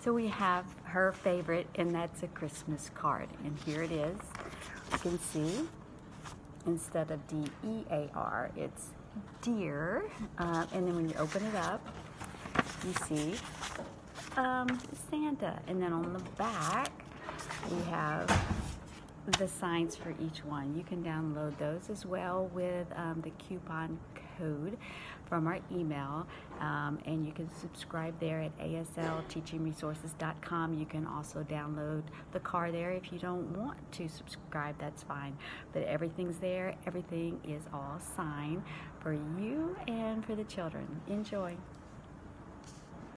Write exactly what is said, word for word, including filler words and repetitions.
So we have her favorite, and that's a Christmas card. And here it is. You can see, instead of D E A R, it's dear. Uh, and then when you open it up, you see um, Santa. And then on the back, we have the signs for each one. You can download those as well with um, the coupon code from our email, um, and you can subscribe there at A S L teaching resources dot com. You can also download the card there. If you don't want to subscribe, that's fine, but everything's there. Everything is all signed for you and for the children. Enjoy.